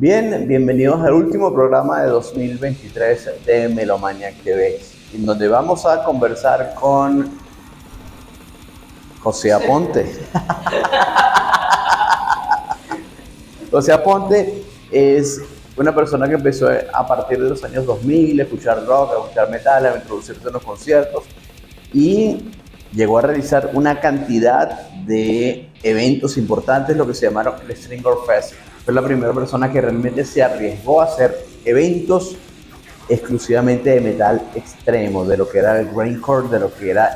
Bien, bienvenidos al último programa de 2023 de Melomaniac TV, en donde vamos a conversar con José Aponte. José Aponte es una persona que empezó a partir de los años 2000 a escuchar rock, a escuchar metal, a introducirse en los conciertos y llegó a realizar una cantidad de eventos importantes, lo que se llamaron el Stringer Fest. Fue la primera persona que realmente se arriesgó a hacer eventos exclusivamente de metal extremo, de lo que era el grindcore, de lo que era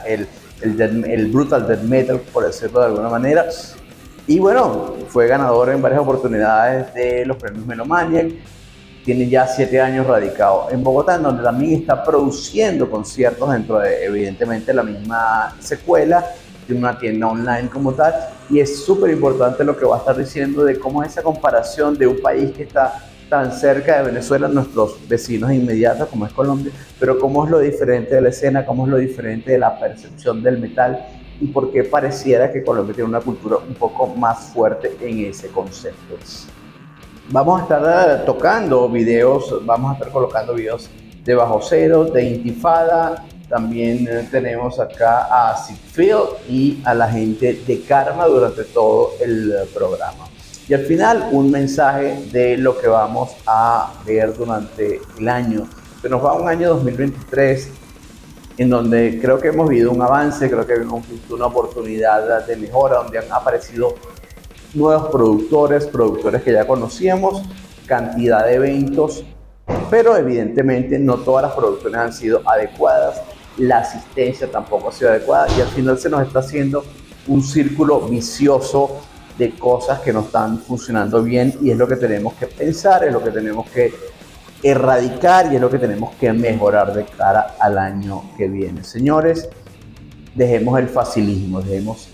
el brutal death metal, por decirlo de alguna manera. Y bueno, fue ganador en varias oportunidades de los premios Melomaniac. Tiene ya 7 años radicado en Bogotá, en donde también está produciendo conciertos dentro de, evidentemente, la misma secuela. Tiene una tienda online como tal, y es súper importante lo que va a estar diciendo de cómo es esa comparación de un país que está tan cerca de Venezuela, nuestros vecinos inmediatos como es Colombia, pero cómo es lo diferente de la escena, cómo es lo diferente de la percepción del metal y por qué pareciera que Colombia tiene una cultura un poco más fuerte en ese concepto. Vamos a estar tocando videos, vamos a estar colocando videos de Bajo Cero, de Intifada. También tenemos acá a Sigfield y a la gente de Karma durante todo el programa. Y al final un mensaje de lo que vamos a ver durante el año. Se nos va un año 2023 en donde creo que hemos vivido un avance, creo que hemos visto una oportunidad de mejora, donde han aparecido nuevos productores que ya conocíamos, cantidad de eventos, pero evidentemente no todas las producciones han sido adecuadas, la asistencia tampoco ha sido adecuada y al final se nos está haciendo un círculo vicioso de cosas que no están funcionando bien y es lo que tenemos que pensar, es lo que tenemos que erradicar y es lo que tenemos que mejorar de cara al año que viene. Señores, dejemos el facilismo, dejemos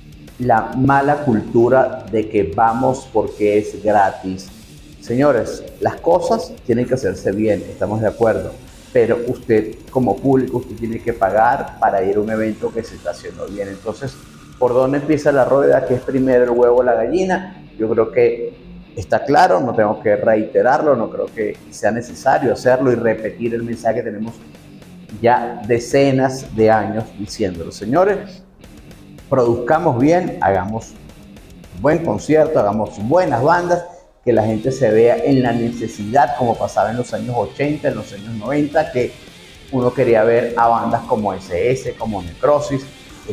la mala cultura de que vamos porque es gratis. Señores, las cosas tienen que hacerse bien, estamos de acuerdo, pero usted como público, usted tiene que pagar para ir a un evento que se está haciendo bien. Entonces, ¿por dónde empieza la rueda? ¿Qué es primero, el huevo o la gallina? Yo creo que está claro, no tengo que reiterarlo, no creo que sea necesario hacerlo y repetir el mensaje que tenemos ya decenas de años diciéndolo. Señores, produzcamos bien, hagamos buen concierto, hagamos buenas bandas, que la gente se vea en la necesidad, como pasaba en los años 80, en los años 90, que uno quería ver a bandas como SS, como Necrosis,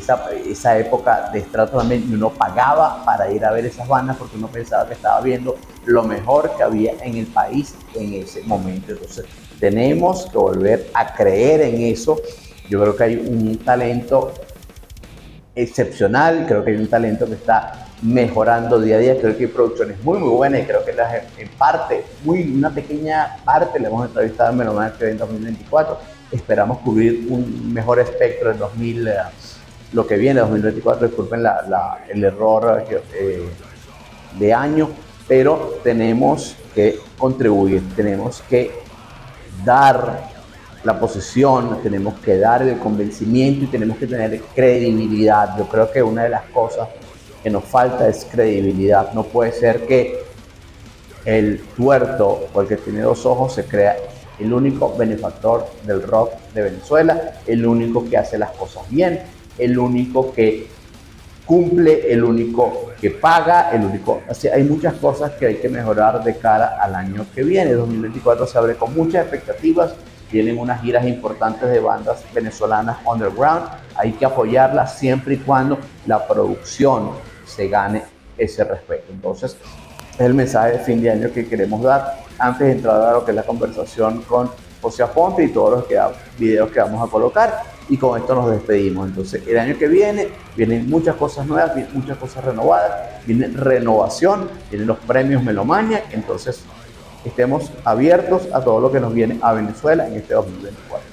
esa época de estrato también, y uno pagaba para ir a ver esas bandas porque uno pensaba que estaba viendo lo mejor que había en el país en ese momento. Entonces tenemos que volver a creer en eso. Yo creo que hay un talento excepcional, creo que hay un talento que está mejorando día a día, creo que hay producciones muy buenas y creo que en parte, una pequeña parte la hemos entrevistado en Melomaniac TV en 2024, esperamos cubrir un mejor espectro en lo que viene, 2024, disculpen el error de año, pero tenemos que contribuir, tenemos que dar la posición, tenemos que dar el convencimiento y tenemos que tener credibilidad. Yo creo que una de las cosas que nos falta es credibilidad. No puede ser que el tuerto o el que tiene 2 ojos se crea el único benefactor del rock de Venezuela, el único que hace las cosas bien, el único que cumple, el único que paga, el único... Así, hay muchas cosas que hay que mejorar de cara al año que viene. 2024 se abre con muchas expectativas. Tienen unas giras importantes de bandas venezolanas underground. Hay que apoyarlas siempre y cuando la producción se gane ese respeto. Entonces, es el mensaje de fin de año que queremos dar antes de entrar a lo que es la conversación con José Aponte y todos los videos que vamos a colocar. Y con esto nos despedimos. Entonces, el año que viene vienen muchas cosas nuevas, vienen muchas cosas renovadas, viene renovación, vienen los premios Melomaniac. Entonces, estemos abiertos a todo lo que nos viene a Venezuela en este 2024.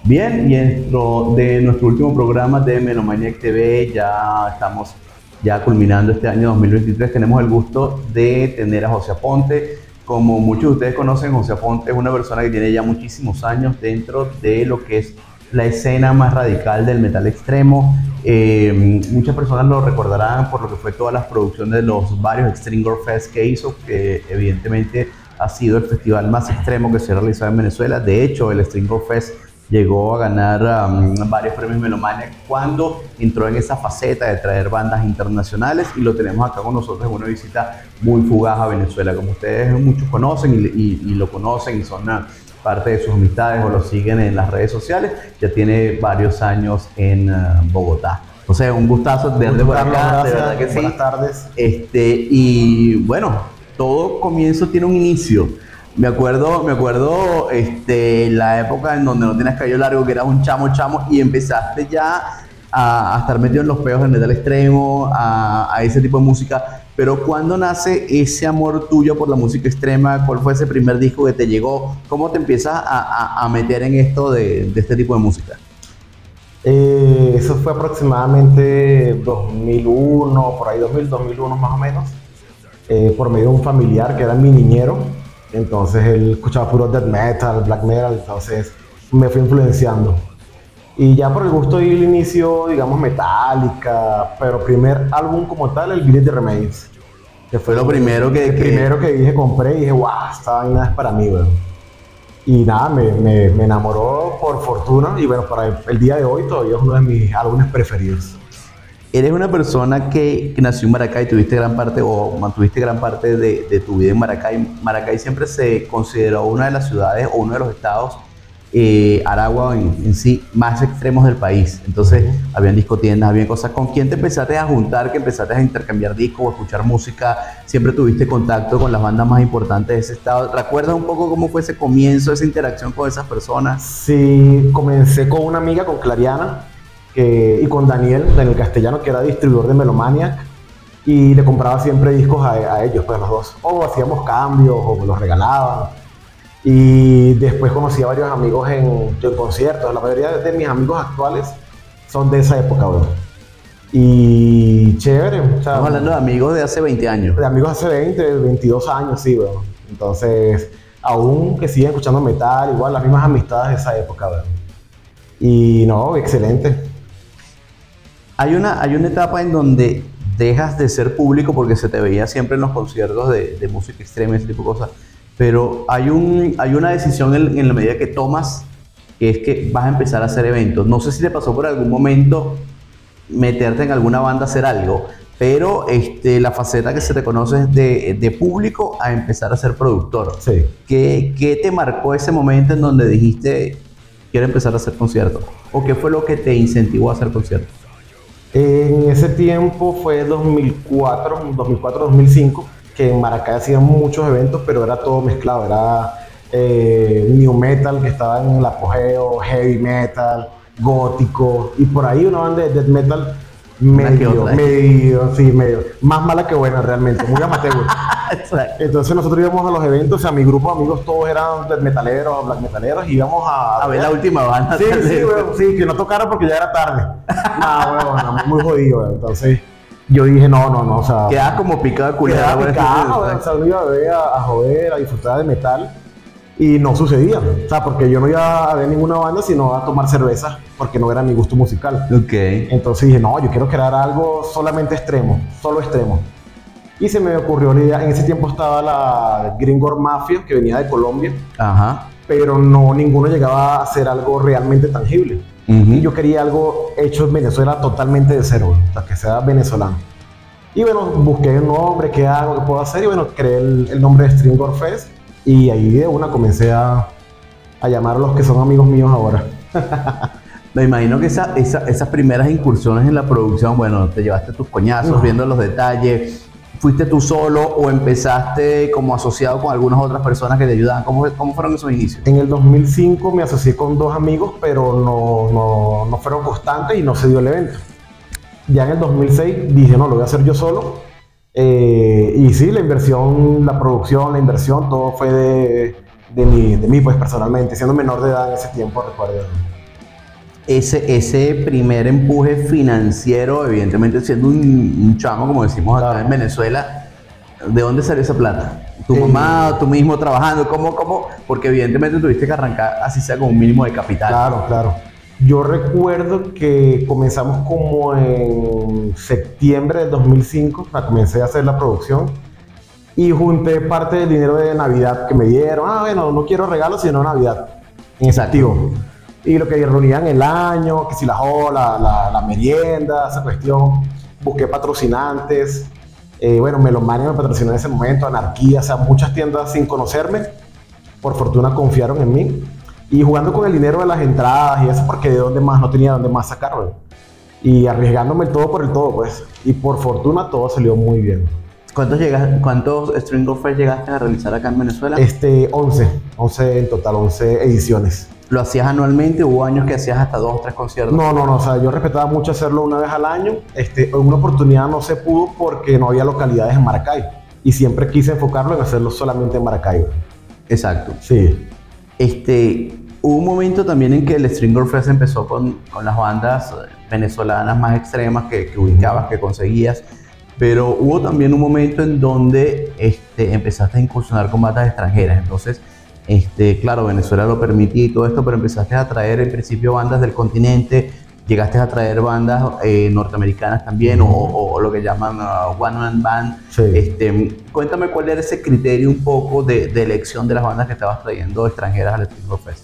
Bien, y dentro de nuestro último programa de Melomaniac TV, ya estamos culminando este año 2023, tenemos el gusto de tener a José Aponte. Como muchos de ustedes conocen, José Aponte es una persona que tiene ya muchísimos años dentro de lo que es la escena más radical del metal extremo. Muchas personas lo recordarán por lo que fue todas las producciones de los varios Extreme Gore Fest que hizo, que evidentemente ha sido el festival más extremo que se ha realizado en Venezuela. De hecho, el Extreme Gore Fest llegó a ganar varios premios Melomaniac cuando entró en esa faceta de traer bandas internacionales, y lo tenemos acá con nosotros en una visita muy fugaz a Venezuela. Como ustedes muchos conocen y lo conocen y son parte de sus amistades o lo siguen en las redes sociales, ya tiene varios años en Bogotá. O sea, un gustazo tenerte por acá, gracias, de verdad que sí. Buenas tardes. Y bueno, todo comienzo tiene un inicio. Me acuerdo la época en donde no tenías cabello largo, que eras un chamo y empezaste ya a estar metido en los peos del metal extremo, a ese tipo de música. Pero ¿cuándo nace ese amor tuyo por la música extrema? ¿Cuál fue ese primer disco que te llegó? ¿Cómo te empiezas a meter en esto de este tipo de música? Eso fue aproximadamente 2001, por ahí 2001 más o menos, por medio de un familiar que era mi niñero. Entonces él escuchaba puro death metal, black metal, entonces me fui influenciando. Y ya por el gusto y el inicio, digamos, Metallica, pero primer álbum como tal, el Beneath the Remains. Que fue lo primero que... primero que dije, compré y dije, wow, esta vaina es para mí, weón. Y nada, me enamoró por fortuna, y bueno, para el día de hoy todavía es uno de mis álbumes preferidos. Eres una persona que nació en Maracay, tuviste gran parte o mantuviste gran parte de tu vida en Maracay. Maracay siempre se consideró una de las ciudades o uno de los estados, Aragua en sí, más extremos del país. Entonces, habían discotiendas, habían cosas. ¿Con quién te empezaste a juntar, que empezaste a intercambiar discos o escuchar música? ¿Siempre tuviste contacto con las bandas más importantes de ese estado? ¿Recuerdas un poco cómo fue ese comienzo, esa interacción con esas personas? Sí, comencé con una amiga, con Clariana, y con Daniel Castellano, que era distribuidor de Melomaniac, y le compraba siempre discos a ellos, pues los dos. O hacíamos cambios, o me los regalaban. Y después conocí a varios amigos en conciertos. La mayoría de mis amigos actuales son de esa época, weón. Y chévere. O sea, estamos hablando de amigos de hace 20 años. De amigos hace 20, 22 años, sí, weón. Entonces, aún que siguen escuchando metal, igual las mismas amistades de esa época, weón. Y no, excelente. Hay una etapa en donde dejas de ser público porque se te veía siempre en los conciertos de música extrema, ese tipo de cosas. Pero hay una decisión en la medida que tomas, que es que vas a empezar a hacer eventos. No sé si te pasó por algún momento meterte en alguna banda a hacer algo, pero la faceta que se te conoce es de público a empezar a ser productor. Sí. ¿Qué te marcó ese momento en donde dijiste, quiero empezar a hacer conciertos? ¿O qué fue lo que te incentivó a hacer conciertos? En ese tiempo fue 2004-2005, que en Maracay hacían muchos eventos, pero era todo mezclado. Era new metal, que estaba en el apogeo, heavy metal, gótico, y por ahí una banda de death metal medio, más mala que buena realmente, muy amateur. Entonces nosotros íbamos a los eventos, o sea, mi grupo de amigos todos eran death metaleros, black metaleros, y íbamos a ver la última banda. Sí, que no tocara porque ya era tarde. Muy jodido, weón. Entonces yo dije, no, o sea... Quedaba como picado de culera. Quedaba picado, o sea, uno iba a ver, a joder, a disfrutar de metal, y no sucedía. O sea, porque yo no iba a ver ninguna banda, sino a tomar cerveza, porque no era mi gusto musical. Okay. Entonces dije, no, yo quiero crear algo solamente extremo, solo extremo. Y se me ocurrió la idea. En ese tiempo estaba la Green Gore Mafia, que venía de Colombia. Ajá. Pero ninguno llegaba a hacer algo realmente tangible. Y yo quería algo hecho en Venezuela totalmente de cero, o sea, que sea venezolano. Y bueno, busqué un nombre, qué hago, qué puedo hacer, y bueno, creé el nombre de Extreme Gore Fest, y ahí de una comencé a llamar a los que son amigos míos ahora. Me imagino que esas primeras incursiones en la producción, bueno, te llevaste tus coñazos viendo los detalles. ¿Fuiste tú solo o empezaste como asociado con algunas otras personas que te ayudaban? ¿Cómo fueron esos inicios? En el 2005 me asocié con 2 amigos, pero no fueron constantes y no se dio el evento. Ya en el 2006 dije, no, lo voy a hacer yo solo. Y sí, la inversión, la producción, la inversión, todo fue de mí, pues personalmente, siendo menor de edad en ese tiempo, recuerdo. ese primer empuje financiero, evidentemente siendo un chamo, como decimos acá en Venezuela, ¿de dónde salió esa plata? ¿Tu mamá, tú mismo trabajando? ¿Cómo? Porque evidentemente tuviste que arrancar así sea con un mínimo de capital. Claro, claro. Yo recuerdo que comenzamos como en septiembre del 2005, o sea, comencé a hacer la producción y junté parte del dinero de Navidad que me dieron. Bueno, no quiero regalos, sino Navidad, en efectivo. Y lo que reunían el año, que si la joda, la merienda, esa cuestión. Busqué patrocinantes. Bueno, Melomania me patrocinó en ese momento, Anarquía, o sea, muchas tiendas sin conocerme, por fortuna confiaron en mí. Y jugando con el dinero de las entradas y eso, porque de dónde más, no tenía dónde más sacarlo. Y arriesgándome el todo por el todo, pues. Y por fortuna todo salió muy bien. ¿Cuántos String of Fest llegaste a realizar acá en Venezuela? 11 en total, 11 ediciones. ¿Lo hacías anualmente? ¿Hubo años que hacías hasta 2 o 3 conciertos? No, o sea, yo respetaba mucho hacerlo una vez al año. En una oportunidad no se pudo porque no había localidades en Maracay. Y siempre quise enfocarlo en hacerlo solamente en Maracay. Exacto. Sí. Hubo un momento también en que el Stringer Fest empezó con las bandas venezolanas más extremas que ubicabas, que conseguías, pero hubo también un momento en donde empezaste a incursionar con bandas extranjeras. Entonces, claro, Venezuela lo permitía y todo esto, pero empezaste a traer en principio bandas del continente, llegaste a traer bandas norteamericanas también, o lo que llaman One Man Band. Sí. Cuéntame cuál era ese criterio un poco de elección de las bandas que estabas trayendo extranjeras al Stringer Fest.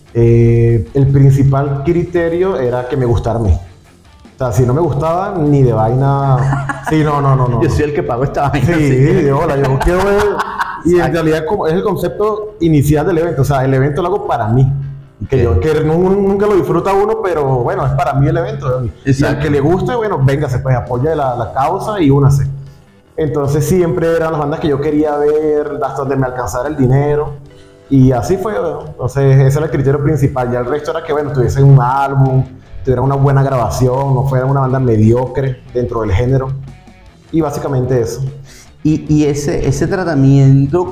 El principal criterio era que me gustara a mí. O sea, si no me gustaba, ni de vaina. Sí, no. Yo soy el que pago esta vaina. Sí, hola, yo quiero ver. Y en realidad es el concepto inicial del evento. O sea, el evento lo hago para mí. Que nunca lo disfruta uno, pero bueno, es para mí el evento. Y al que le guste, bueno, véngase, pues apoya la causa y únase. Entonces siempre eran las bandas que yo quería ver, hasta donde me alcanzara el dinero. Y así fue. Entonces ese era el criterio principal. Ya el resto era que, bueno, tuviesen un álbum, tuviera una buena grabación, no fuera una banda mediocre dentro del género. Y básicamente eso. Y ese tratamiento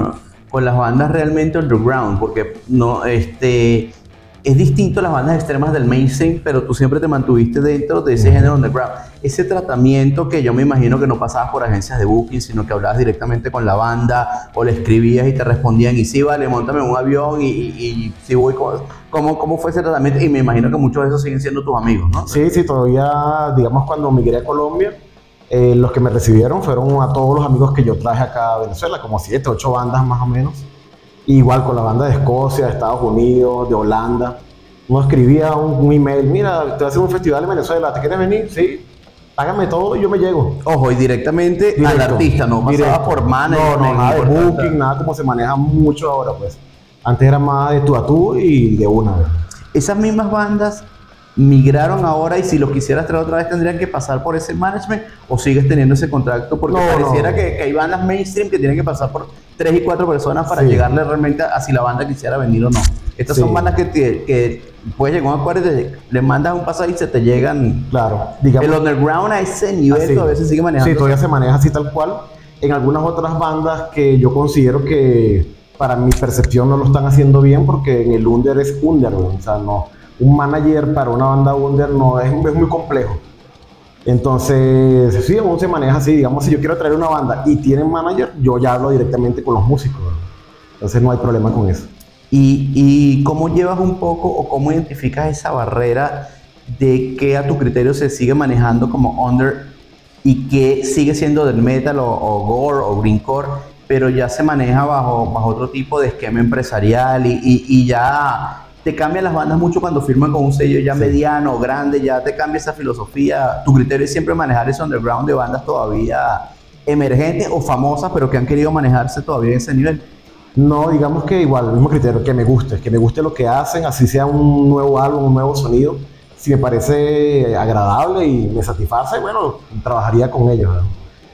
con las bandas realmente underground, porque no, es distinto a las bandas extremas del mainstream, pero tú siempre te mantuviste dentro de ese género underground. Ese tratamiento que yo me imagino que no pasabas por agencias de booking, sino que hablabas directamente con la banda, o le escribías y te respondían, y sí, vale, móntame en un avión, y sí voy. ¿Cómo fue ese tratamiento? Y me imagino que muchos de esos siguen siendo tus amigos, ¿no? Sí, todavía, digamos, cuando migré a Colombia, los que me recibieron fueron a todos los amigos que yo traje acá a Venezuela, como 7, 8 bandas más o menos. Igual con la banda de Escocia, de Estados Unidos, de Holanda. Uno escribía un email, mira, te voy a hacer un festival en Venezuela, ¿te quieres venir? Sí, págame todo y yo me llego. Ojo, y directamente al artista, no pasaba por manager. No, nada de booking, nada como se maneja mucho ahora, pues. Antes era más de tú a tú y de una vez. Esas mismas bandas migraron ahora, y si lo quisieras traer otra vez tendrían que pasar por ese management, o sigues teniendo ese contacto, porque pareciera que hay bandas mainstream que tienen que pasar por 3 y 4 personas para llegarle realmente a si la banda quisiera venir o no. Estas son bandas que puedes llegar a un acuerdo y le mandas un pasaje y se te llegan. Claro, digamos, el underground a ese nivel todavía se sigue manejando. Sí, todavía se maneja así tal cual. En algunas otras bandas que yo considero que para mi percepción no lo están haciendo bien, porque en el under es under, o sea, no. Un manager para una banda under no es muy complejo. Entonces, sí, aún se maneja así. Digamos, si yo quiero traer una banda y tienen manager, yo ya hablo directamente con los músicos. Entonces no hay problema con eso. ¿Y cómo llevas un poco o cómo identificas esa barrera de que a tu criterio se sigue manejando como under y que sigue siendo del metal o gore o greencore, pero ya se maneja bajo otro tipo de esquema empresarial y ya te cambian las bandas mucho cuando firman con un sello ya mediano o grande, ya te cambia esa filosofía? Tu criterio es siempre manejar ese underground de bandas todavía emergentes o famosas, pero que han querido manejarse todavía en ese nivel. No, digamos que igual, el mismo criterio, que me guste lo que hacen, así sea un nuevo álbum, un nuevo sonido. Si me parece agradable y me satisface, bueno, trabajaría con ellos, ¿no?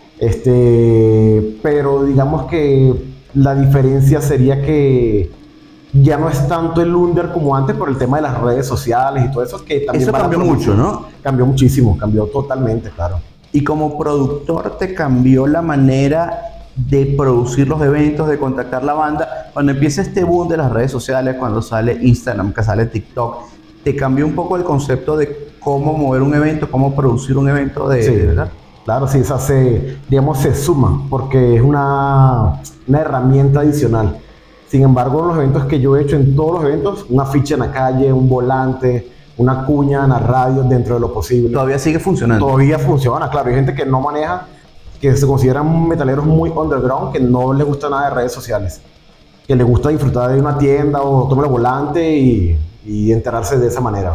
Pero digamos que la diferencia sería que ya no es tanto el under como antes por el tema de las redes sociales y todo eso, que también eso cambió mucho, ¿no? Cambió muchísimo, cambió totalmente, claro. Y como productor, ¿te cambió la manera de producir los eventos, de contactar la banda? Cuando empieza este boom de las redes sociales, cuando sale Instagram, que sale TikTok, te cambió un poco el concepto de cómo mover un evento, cómo producir un evento Sí, ¿verdad? claro, sí, esa digamos, se suma porque es una herramienta adicional. Sin embargo, en los eventos que yo he hecho, en todos los eventos, una ficha en la calle, un volante, una cuña en la radio dentro de lo posible. Todavía sigue funcionando. Todavía funciona, claro. Hay gente que no maneja, que se consideran metaleros muy underground, que no les gusta nada de redes sociales, que les gusta disfrutar de una tienda o tomar el volante y enterarse de esa manera.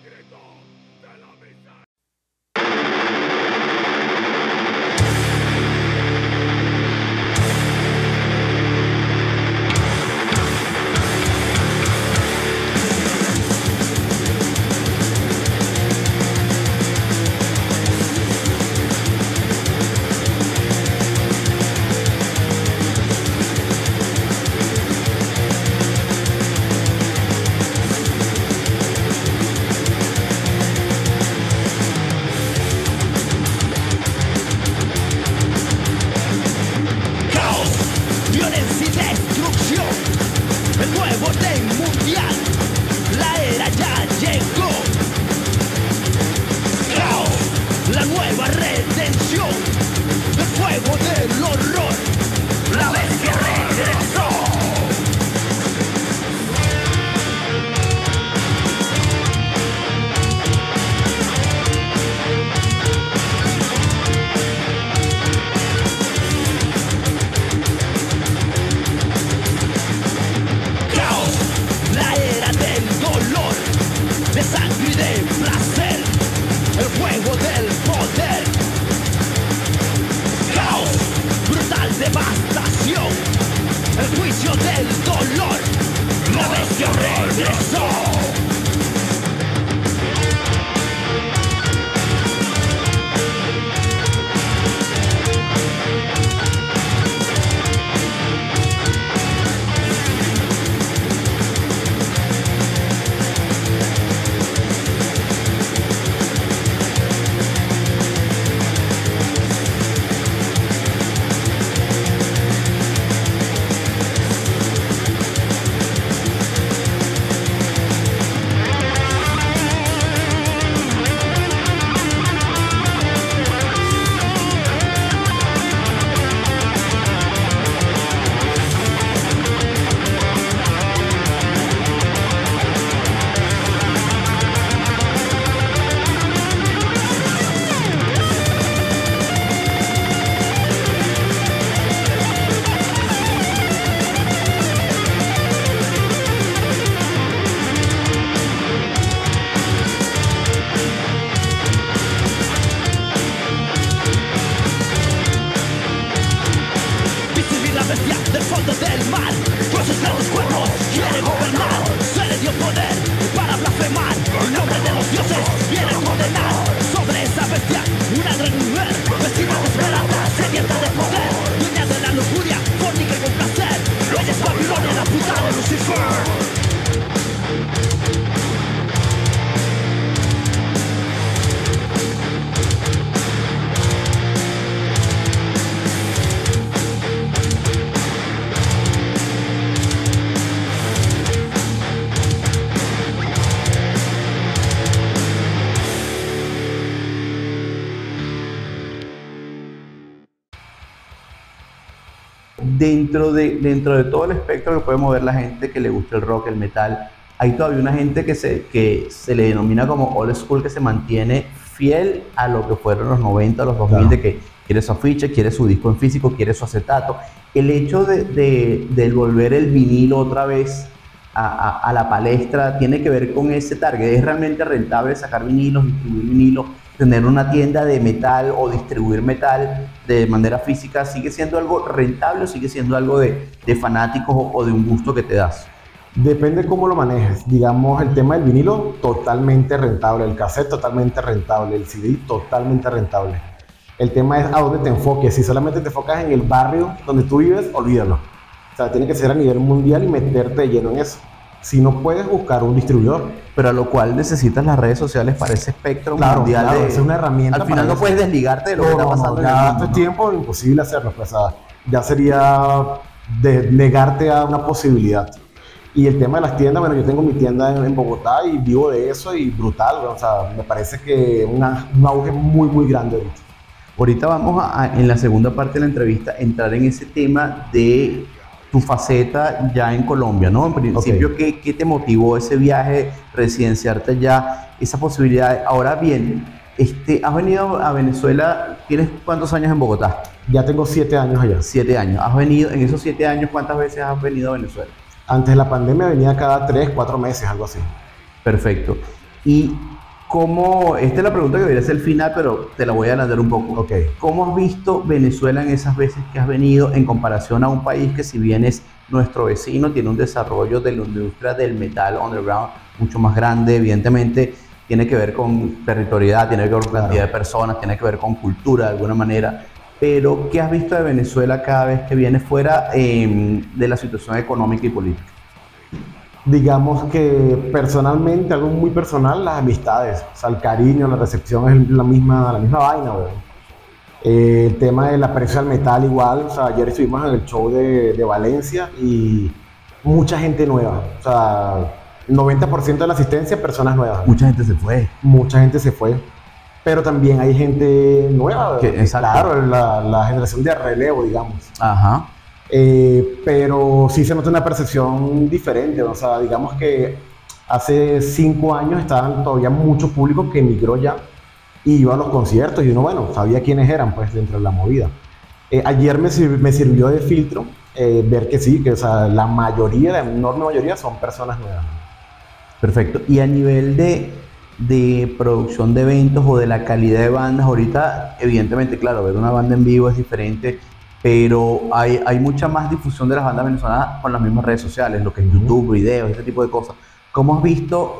Dentro de todo el espectro que puede mover la gente que le gusta el rock, el metal, hay todavía una gente que se le denomina como old school, que se mantiene fiel a lo que fueron los 90, los 2000, claro, de que quiere su afiche, quiere su disco en físico, quiere su acetato. El hecho de volver el vinilo otra vez a la palestra tiene que ver con ese target. ¿Es realmente rentable sacar vinilos, distribuir vinilos, tener una tienda de metal o distribuir metal de manera física? ¿Sigue siendo algo rentable o sigue siendo algo de fanáticos o de un gusto que te das? Depende cómo lo manejes. Digamos, el tema del vinilo, totalmente rentable. El cassette, totalmente rentable. El CD, totalmente rentable. El tema es a dónde te enfoques. Si solamente te enfocas en el barrio donde tú vives, olvídalo. O sea, tiene que ser a nivel mundial y meterte de lleno en eso. Si no puedes buscar un distribuidor. Pero a lo cual necesitas las redes sociales para ese espectro mundial. Claro, es una herramienta. Al final no puedes desligarte de lo que está pasando. Ya hace tiempo imposible hacerlo. Pues, ya sería de negarte a una posibilidad. Y el tema de las tiendas, bueno, yo tengo mi tienda en Bogotá y vivo de eso y brutal, o sea, me parece que un auge muy, muy grande ahorita. Ahorita vamos en la segunda parte de la entrevista, entrar en ese tema de tu faceta ya en Colombia, ¿no? En principio, Okay. ¿qué te motivó ese viaje, residenciarte allá, esa posibilidad? Ahora bien, has venido a Venezuela, ¿tienes cuántos años en Bogotá? Ya tengo 7 años allá. 7 años. ¿Has venido, en esos 7 años, cuántas veces has venido a Venezuela? Antes de la pandemia venía cada 3, 4 meses, algo así. Perfecto. ¿Y cómo, esta es la pregunta que debería ser el final, pero te la voy a adelantar un poco. Ok. ¿Cómo has visto Venezuela en esas veces que has venido en comparación a un país que, si bien es nuestro vecino, tiene un desarrollo de la industria del metal underground mucho más grande? Evidentemente tiene que ver con territorialidad, tiene que ver con cantidad de personas, tiene que ver con cultura de alguna manera. Pero ¿qué has visto de Venezuela cada vez que vienes fuera de la situación económica y política? Digamos que personalmente, algo muy personal, las amistades, o sea, el cariño, la recepción es la misma vaina, weón. El tema del aprecio al metal igual, o sea, ayer estuvimos en el show de Valencia y mucha gente nueva, o sea, 90% de la asistencia, personas nuevas. Mucha gente se fue. Mucha gente se fue, pero también hay gente nueva, Exacto. claro, la generación de relevo, digamos. Ajá. Pero sí se nota una percepción diferente, o sea, digamos que hace 5 años estaban todavía mucho público que emigró ya y iba a los conciertos y uno, bueno, sabía quiénes eran pues dentro de la movida. Ayer me sirvió de filtro ver que sí, que o sea, la mayoría, la enorme mayoría son personas nuevas. Perfecto. Y a nivel de producción de eventos o de la calidad de bandas, ahorita, evidentemente, claro, ver una banda en vivo es diferente, pero hay mucha más difusión de las bandas venezolanas con las mismas redes sociales, lo que es YouTube, videos, ese tipo de cosas. ¿Cómo has visto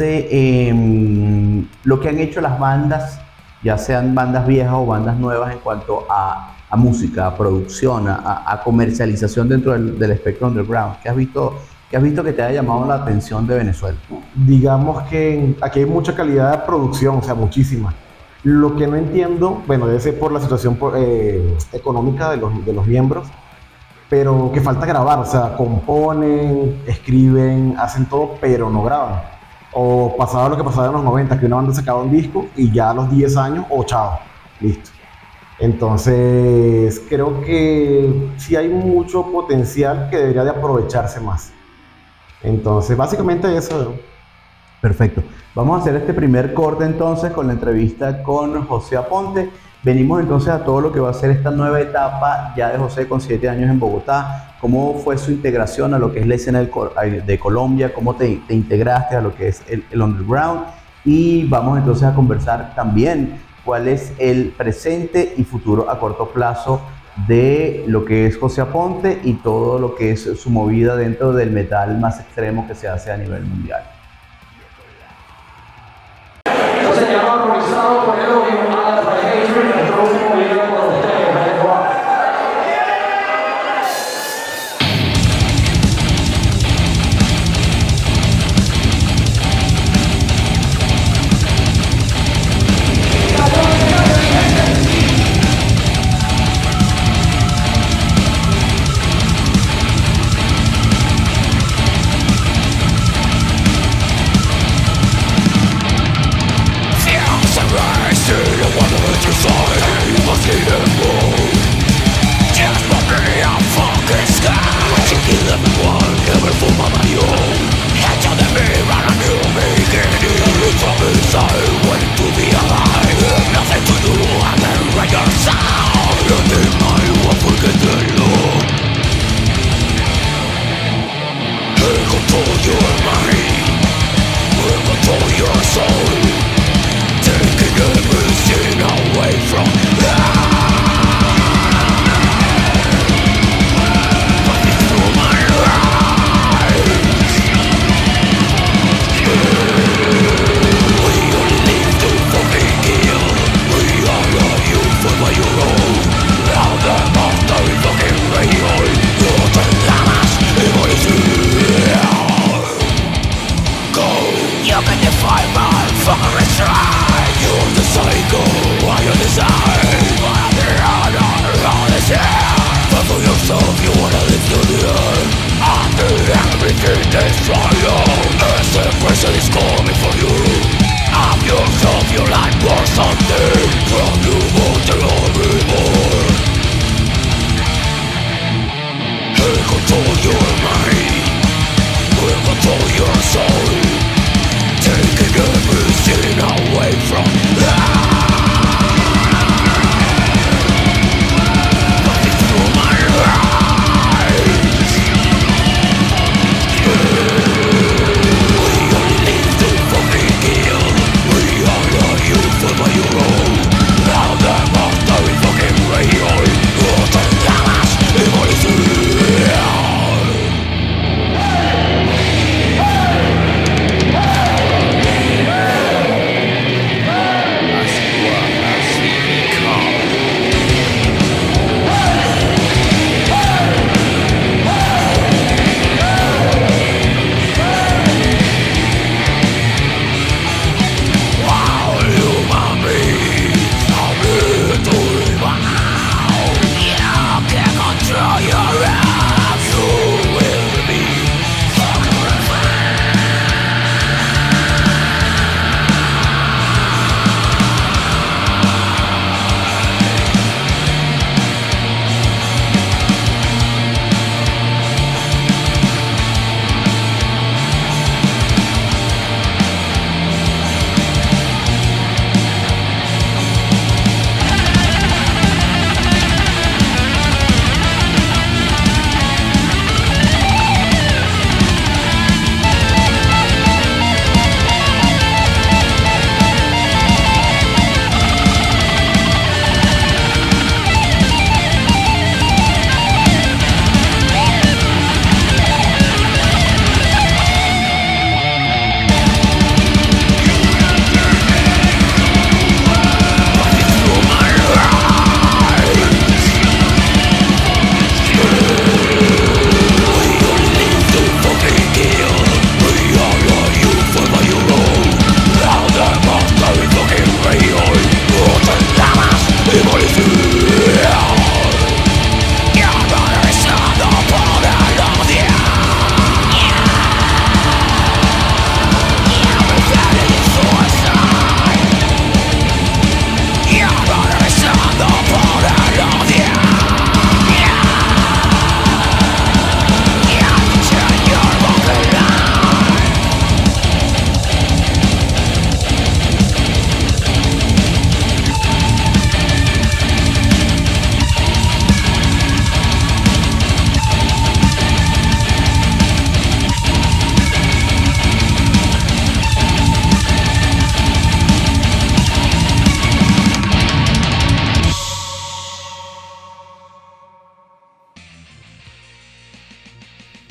lo que han hecho las bandas, ya sean bandas viejas o bandas nuevas, en cuanto a música, a producción, a comercialización dentro del espectro underground? ¿Qué has visto que te haya llamado la atención de Venezuela? Digamos que aquí hay mucha calidad de producción, o sea, muchísima. Lo que no entiendo, bueno, debe ser por la situación económica de los miembros, pero que falta grabar, o sea, componen, escriben, hacen todo, pero no graban. O pasaba lo que pasaba en los 90, que una banda sacaba un disco y ya a los 10 años, o chao, listo. Entonces, creo que sí hay mucho potencial que debería de aprovecharse más. Entonces, básicamente eso, ¿no? Perfecto. Vamos a hacer este primer corte entonces con la entrevista con José Aponte. Venimos entonces a todo lo que va a ser esta nueva etapa ya de José con 7 años en Bogotá. ¿Cómo fue su integración a lo que es la escena de Colombia? ¿Cómo te integraste a lo que es el underground? Y vamos entonces a conversar también cuál es el presente y futuro a corto plazo de lo que es José Aponte y todo lo que es su movida dentro del metal más extremo que se hace a nivel mundial.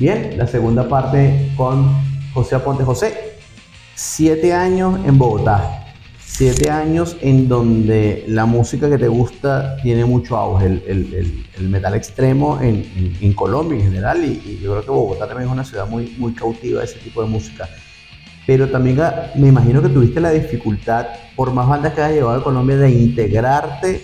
Bien, la segunda parte con José Aponte. José, 7 años en Bogotá, 7 años en donde la música que te gusta tiene mucho auge, el metal extremo en Colombia en general, y yo creo que Bogotá también es una ciudad muy, muy cautiva de ese tipo de música. Pero también me imagino que tuviste la dificultad, por más bandas que hayas llevado a Colombia, de integrarte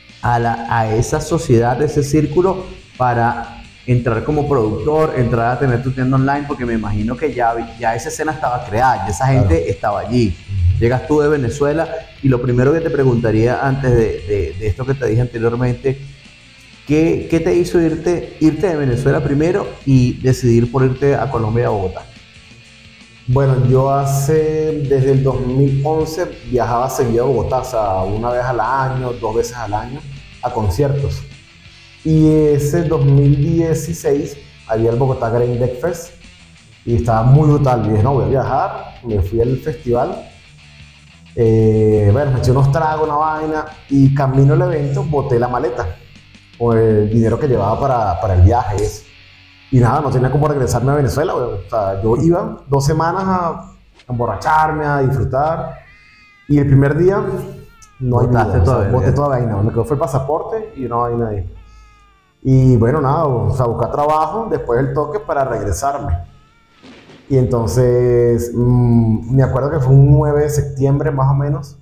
a esa sociedad, a ese círculo, para entrar como productor, entrar a tener tu tienda online, porque me imagino que ya esa escena estaba creada, ya esa gente Claro. estaba allí. Llegas tú de Venezuela y lo primero que te preguntaría antes de esto que te dije anteriormente, ¿qué te hizo irte de Venezuela primero y decidir por irte a Colombia y a Bogotá? Bueno, desde el 2011 viajaba seguido a Bogotá, o sea, una vez al año, 2 veces al año, a conciertos. Y ese 2016 había el Bogotá Green Deck Fest y estaba muy brutal. Y dije, no, voy a viajar, me fui al festival. Bueno, me eché unos tragos, una vaina, y camino al evento boté la maleta con el dinero que llevaba para el viaje. Y nada, no tenía como regresarme a Venezuela, weón. O sea, yo iba 2 semanas a emborracharme, a disfrutar. Y el primer día no hay Botaste vida, o toda sea, la boté vida. toda vaina. Me quedó fue el pasaporte y no hay nadie. Y bueno, nada, o sea, buscar trabajo después del toque para regresarme. Y entonces, me acuerdo que fue un 9 de septiembre más o menos.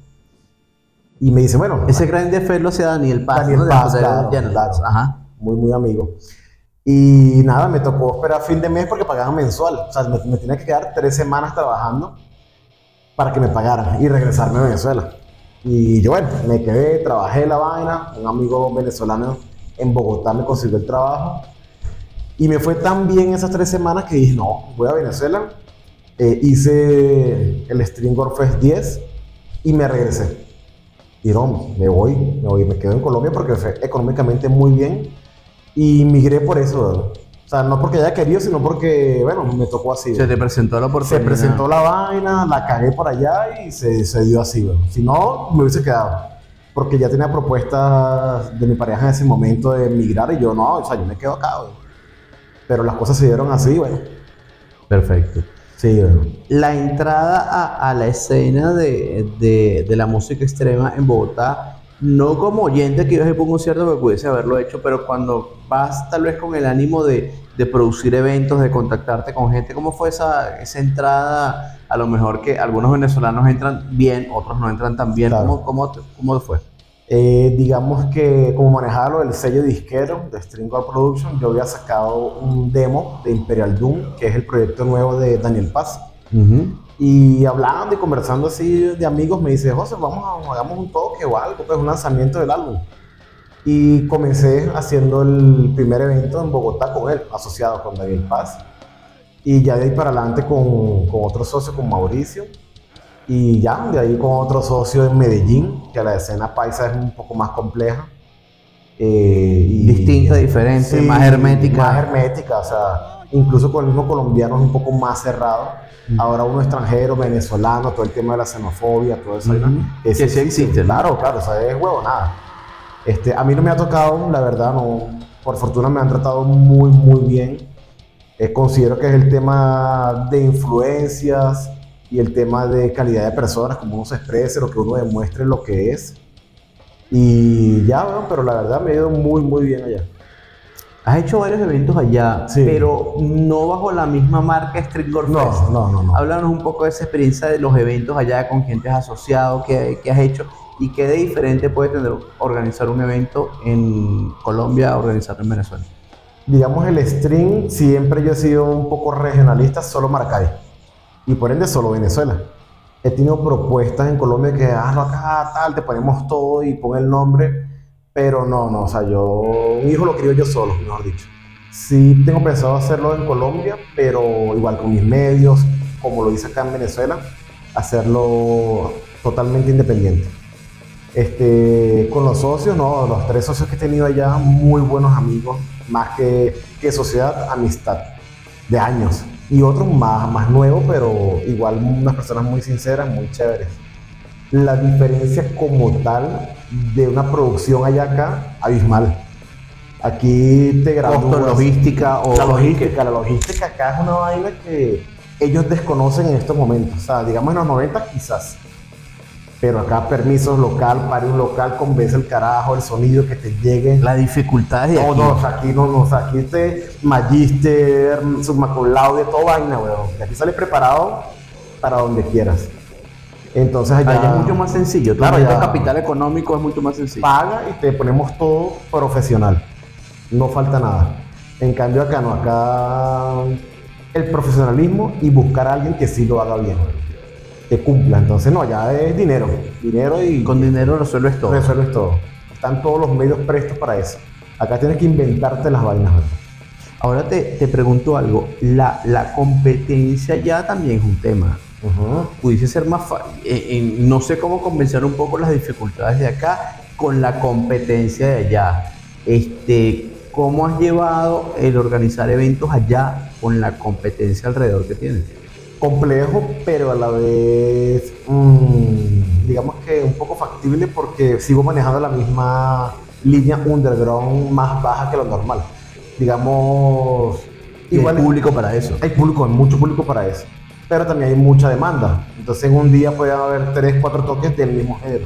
Y me dice, bueno, Ese gran defecto lo hacía Daniel Paz, Daniel ¿no? De Paz, Hotel claro, General. claro. Ajá. Muy, muy amigo. Y nada, me tocó esperar fin de mes porque pagaban mensual. O sea, me tenía que quedar 3 semanas trabajando para que me pagaran y regresarme a Venezuela. Y yo, bueno, me quedé, trabajé la vaina. Un amigo venezolano en Bogotá me consiguió el trabajo. Y me fue tan bien esas 3 semanas que dije, no, voy a Venezuela. Hice el Stringor Fest 10 y me regresé. Y no, me quedo en Colombia porque fue económicamente muy bien. Y migré por eso, ¿verdad? O sea, no porque haya querido, sino porque, bueno, me tocó así. Se te presentó la Se oportunidad. presentó la vaina, la cagué por allá y se dio así, ¿verdad? Si no, me hubiese quedado. Porque ya tenía propuestas de mi pareja en ese momento de emigrar y yo no, o sea, yo me quedo acá, ¿verdad? Pero las cosas se dieron así, bueno. Perfecto. Sí, ¿verdad? La entrada a la escena de la música extrema en Bogotá, no como oyente que ibas a ir por un concierto que pudiese haberlo hecho, pero cuando vas tal vez con el ánimo de producir eventos, de contactarte con gente, ¿cómo fue esa entrada? A lo mejor que algunos venezolanos entran bien, otros no entran tan bien. Claro. ¿Cómo fue? Digamos que como manejaba lo del sello disquero de Stringor Production, yo había sacado un demo de Imperial Doom, que es el proyecto nuevo de Daniel Paz. Y hablando y conversando así de amigos, me dice, José, hagamos un toque o algo, pues un lanzamiento del álbum. Y comencé haciendo el primer evento en Bogotá con él, asociado con Daniel Paz. Y ya de ahí para adelante con otro socio, con Mauricio. Y ya, de ahí con otro socio en Medellín, que la escena paisa es un poco más compleja. Distinta, diferente, sí, más hermética. Más hermética, o sea, incluso con el mismo colombiano es un poco más cerrado. Ahora uno extranjero, venezolano, todo el tema de la xenofobia, todo eso. Que sí existe, ¿no? Claro, claro, o sea, es huevonada. A mí no me ha tocado, la verdad, no. Por fortuna me han tratado muy, muy bien. Considero que es el tema de influencias y el tema de calidad de personas, como uno se exprese, lo que uno demuestre lo que es. Y ya, bueno, pero la verdad me ha ido muy, muy bien allá. Has hecho varios eventos allá, Sí. pero no bajo la misma marca Stringor Fest. No. Háblanos un poco de esa experiencia de los eventos allá, con quién te has asociado, qué has hecho y qué de diferente puede tener organizar un evento en Colombia a organizarlo en Venezuela. Digamos, el string, siempre yo he sido un poco regionalista, solo Maracay. Y por ende, solo Venezuela. He tenido propuestas en Colombia que hazlo acá, tal, te ponemos todo y pon el nombre. Pero no, o sea, un hijo lo crío yo solo, mejor dicho. Sí tengo pensado hacerlo en Colombia, pero igual con mis medios, como lo hice acá en Venezuela, hacerlo totalmente independiente. Con los socios, no, los 3 socios que he tenido allá, muy buenos amigos, más que sociedad, amistad, de años. Y otros más nuevos, pero igual unas personas muy sinceras, muy chéveres. La diferencia como tal de una producción allá acá, abismal. Aquí te Costo, gradúas. logística o... La logística acá es una vaina que ellos desconocen en estos momentos. O sea, digamos en los 90 quizás. Pero acá permisos local, para un local, convence el carajo, el sonido que te llegue. Las dificultades de No, aquí. no, o sea, aquí no, o sea, aquí te magister, summa cum laude, toda vaina, weón. De aquí sales preparado para donde quieras. Entonces allá Allá es mucho más sencillo. Claro, Claro, ya. capital económico es mucho más sencillo. paga y te ponemos todo profesional. No falta nada. En cambio acá no, acá el profesionalismo y buscar a alguien que sí lo haga bien, que cumpla. Entonces no, ya es dinero, dinero y Con dinero resuelves todo. resuelves todo. Están todos los medios prestos para eso. Acá tienes que inventarte las vainas, ¿verdad? Ahora te pregunto algo. La competencia ya también es un tema. Pudiese ser más fácil. No sé cómo convencer un poco las dificultades de acá con la competencia de allá. ¿Cómo has llevado el organizar eventos allá con la competencia alrededor que tienes? Complejo, pero a la vez, digamos que un poco factible porque sigo manejando la misma línea underground más baja que lo normal. Digamos, Y hay público para eso. hay público, hay mucho público para eso, pero también hay mucha demanda. Entonces en un día puede haber 3, 4 toques del mismo género.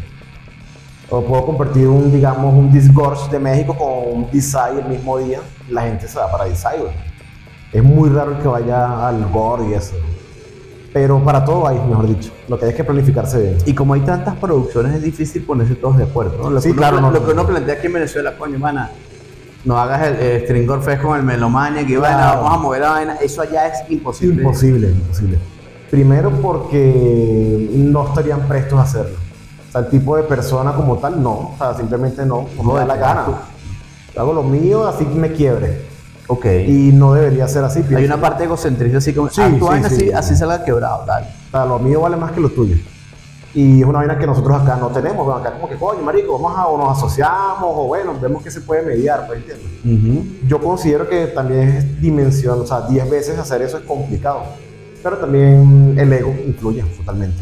O puedo compartir digamos, un Disgorge de México con un Desire el mismo día. La gente se va para Desire, güey. Es muy raro el que vaya al Gore y eso. Pero para todo hay, mejor dicho. Lo que hay es que planificarse bien. Y como hay tantas producciones, es difícil ponerse todos de acuerdo, ¿no? Lo Sí, que uno claro, no, lo no. que uno plantea aquí en Venezuela, coño, mana, no hagas el Stringor Fest con el Melomania, que bueno, Claro. vamos a mover la vaina. Eso allá es imposible. Imposible, imposible. Primero porque no estarían prestos a hacerlo. O sea, el tipo de persona como tal, no. O sea, simplemente no me da la gana. Yo hago lo mío, así me quiebre. Ok. Y no debería ser así. Hay pienso. una parte egocentrista así como, Sí, tu sí, vaina sí. así salga quebrado, tal. O sea, lo mío vale más que lo tuyo. Y es una vaina que nosotros acá no tenemos. Bueno, acá como que, coño, marico, o nos asociamos, o bueno, vemos que se puede mediar, pues, ¿entiendes? Yo considero que también es dimensión, o sea, 10 veces hacer eso es complicado. Pero también el ego influye totalmente.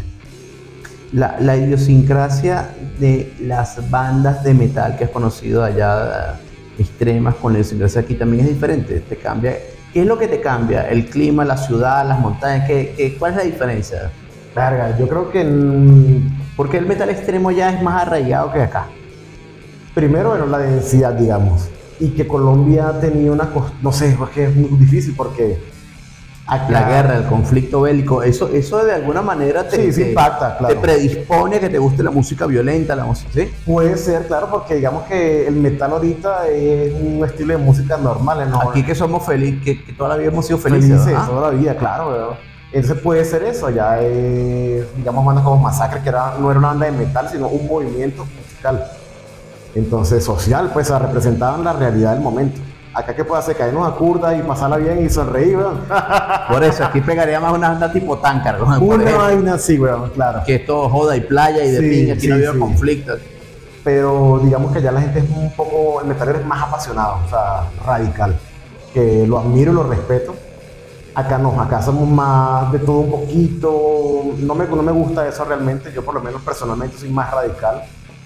La idiosincrasia de las bandas de metal que has conocido allá extremas con la idiosincrasia aquí también es diferente. Te cambia. ¿Qué es lo que te cambia? ¿El clima, la ciudad, las montañas? ¿Cuál es la diferencia? Verga, yo creo que Porque el metal extremo ya es más arraigado que acá. primero, bueno, la densidad, digamos. Y que Colombia ha tenido no sé, es que es muy difícil porque acá, La guerra, el conflicto bélico, eso de alguna manera Sí, impacta, claro. te predispone a que te guste la música violenta, la música, ¿sí? puede ser, claro, porque digamos que el metal ahorita es un estilo de música normal, ¿no? Aquí que somos felices, que toda la vida hemos sido felices, felices ¿verdad? toda la vida, claro, weón. Entonces puede ser eso, ya digamos, bandas como Masacre, que no era una banda de metal, sino un movimiento musical. Entonces, social, pues, representaban la realidad del momento. Acá que puede hacer caernos a curda y pasarla bien y sonreír, weón. Por eso, aquí pegaría más una banda tipo Tankard, ¿no? Por Una ejemplo, vaina así, weón, claro. que es todo joda y playa y de Sí, piña, aquí no ha sí, habido sí. conflictos. Pero digamos que ya la gente es un poco, el metalero es más apasionado, o sea, radical. Que lo admiro y lo respeto. Acá no, acá somos más de todo un poquito. No me gusta eso realmente. Yo por lo menos personalmente soy más radical.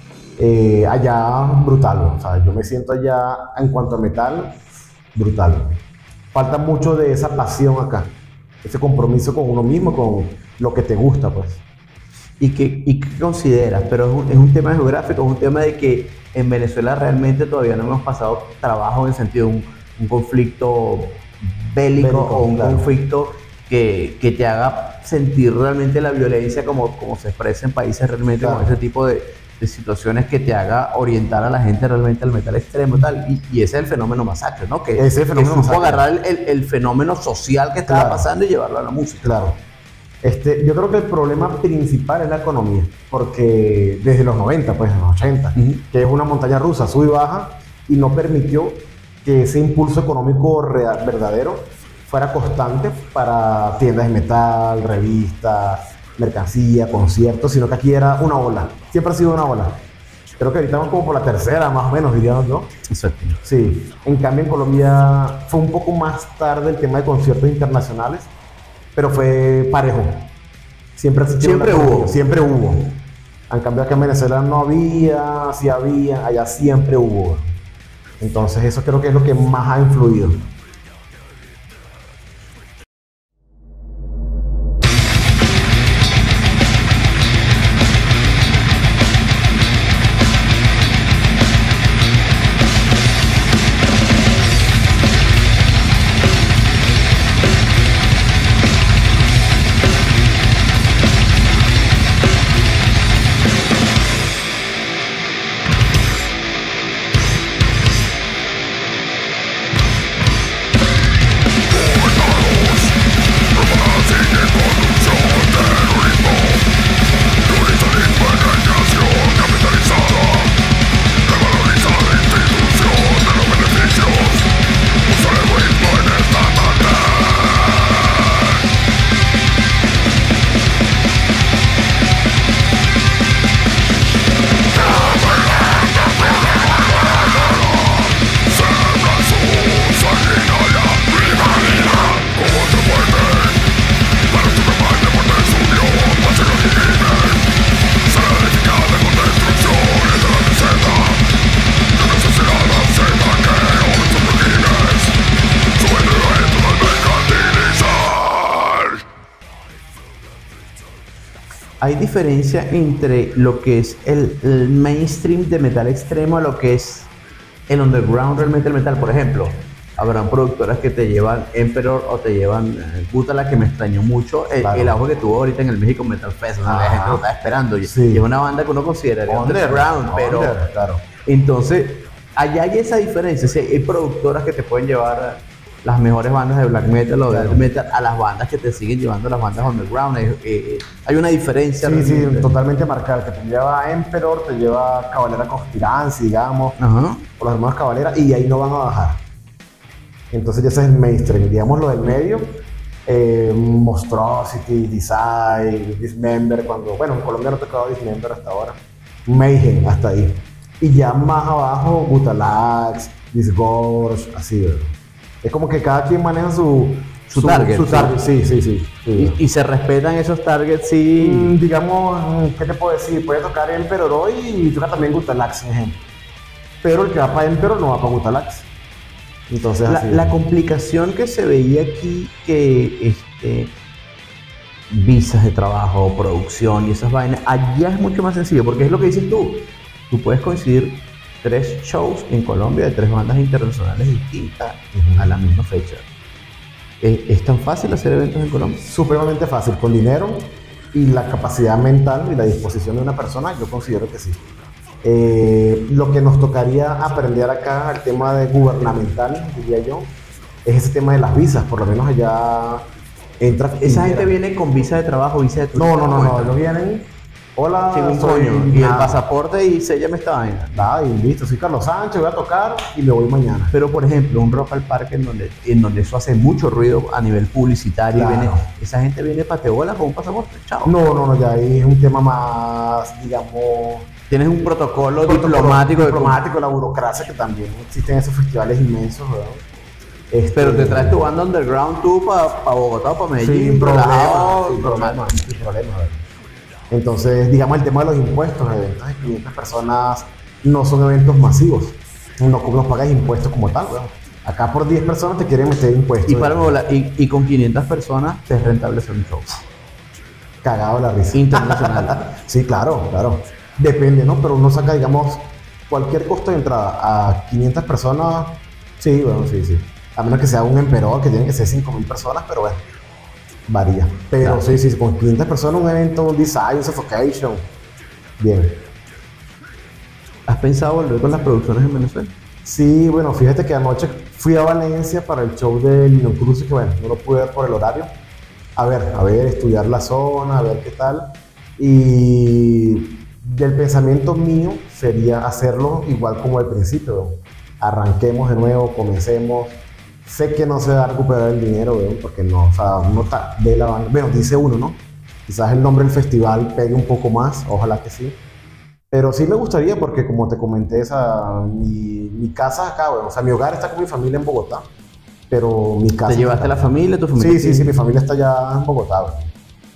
Allá brutal, o sea, yo me siento allá en cuanto a metal, brutal. Falta mucho de esa pasión acá, ese compromiso con uno mismo, con lo que te gusta, pues. ¿Y qué consideras? Pero es un tema geográfico, es un tema de que en Venezuela realmente todavía no hemos pasado trabajo en el sentido de un conflicto bélico o un claro. conflicto que te haga sentir realmente la violencia como se expresa en países realmente Claro. con ese tipo de situaciones que te haga orientar a la gente realmente al metal extremo y tal. Y ese es el fenómeno Masacre, ¿no? Ese es el fenómeno que supo Masacre. agarrar el fenómeno social que estaba Claro. pasando y llevarlo a la música. Claro. Yo creo que el problema principal es la economía, porque desde los 90, pues en los 80, que es una montaña rusa, sube y baja, y no permitió que ese impulso económico verdadero fuera constante para tiendas de metal, revistas, mercancía, conciertos, sino que aquí era una ola, siempre ha sido una ola. Creo que ahorita vamos como por la tercera, más o menos, diríamos, ¿no? Exacto. Sí, en cambio en Colombia fue un poco más tarde el tema de conciertos internacionales, pero fue parejo. Siempre hubo. Siempre hubo. En cambio acá en Venezuela no había, sí había, allá siempre hubo. Entonces eso creo que es lo que más ha influido. Hay diferencia entre lo que es el mainstream de metal extremo a lo que es el underground realmente el metal. Por ejemplo, habrán productoras que te llevan Emperor o te llevan Gutala, que me extrañó mucho el auge que tuvo ahorita en el México Metal Fest, donde la gente lo estaba esperando. Sí. Y es una banda que uno consideraría underground, pero claro. Entonces, allá hay esa diferencia. Sí, hay productoras que te pueden llevar las mejores bandas de black metal o de death metal a las bandas que te siguen llevando las bandas underground. Hay una diferencia. Sí, sí, totalmente marcada. Que te lleva Emperor, te lleva Cavalera Conspiracy, digamos, o las hermanas Cavalera, y ahí no van a bajar. Entonces ya ese es el mainstream. Digamos lo del medio, Monstrosity, Desire, Dismember, bueno, en Colombia no he tocado Dismember hasta ahora, Mayhem hasta ahí. Y ya más abajo, Gutalax, Disgorge, así, ¿verdad? Es como que cada quien maneja su target. Su target, sí. Y se respetan esos targets, sí. Digamos, ¿qué te puedo decir? Puede tocar Emperor hoy y toca también Gutalax, por ejemplo. Pero el que va para Emperor no va para Gutalax. Entonces, la complicación que se veía aquí, que visas de trabajo, producción y esas vainas, allá es mucho más sencillo, porque es lo que dices tú. Tú puedes coincidir 3 shows en Colombia de 3 bandas internacionales distintas a la misma fecha. ¿Es tan fácil hacer eventos en Colombia? Supremamente fácil, con dinero y la capacidad mental y la disposición de una persona, yo considero que sí. Lo que nos tocaría aprender acá, el tema de gubernamental, diría yo, es ese tema de las visas. Por lo menos allá entra. ¿Esa gente viene con visa de trabajo, visa de turismo? No, ellos vienen. Hola, y el pasaporte y séllame esta vaina. Y listo, soy Carlos Sánchez, voy a tocar y me voy mañana. Pero por ejemplo, un Rock al Parque en donde eso hace mucho ruido a nivel publicitario, esa gente viene pateola con un pasaporte, chao. No, ya ahí es un tema más, digamos. Tienes un protocolo diplomático, la burocracia, que también existen esos festivales inmensos, ¿verdad? Pero te traes tu banda underground tú para Bogotá o para Medellín, sin problema, ¿verdad? Entonces, digamos, el tema de los impuestos, eventos de 500 personas no son eventos masivos, no pagas impuestos como tal, ¿verdad? Acá por 10 personas te quieren meter impuestos. Y con 500 personas te es rentable hacer un show. Cagado la risa. Internacional. Sí, claro. Depende, ¿no? Pero uno saca, digamos, cualquier costo de entrada a 500 personas, sí. A menos que sea un Emperor, que tiene que ser 5.000 personas, pero bueno, varía. Pero claro. Sí, con 500 personas un evento, un design, un suffocation, bien. ¿Has pensado volver con las producciones en Venezuela? Sí, bueno, fíjate que anoche fui a Valencia para el show de Lino Cruz, que bueno, no lo pude ver por el horario. A ver, estudiar la zona, a ver qué tal. Y del pensamiento mío sería hacerlo igual como al principio, arranquemos de nuevo, comencemos. Sé que no se va a recuperar el dinero, porque no, o sea, uno ve la banda, bueno, dice uno, ¿no? Quizás el nombre del festival pegue un poco más, ojalá que sí. Pero sí me gustaría, porque como te comenté, mi casa acá, o sea, mi hogar está con mi familia en Bogotá, pero mi casa... ¿Te llevaste la familia, tu familia? Sí, mi familia está allá en Bogotá,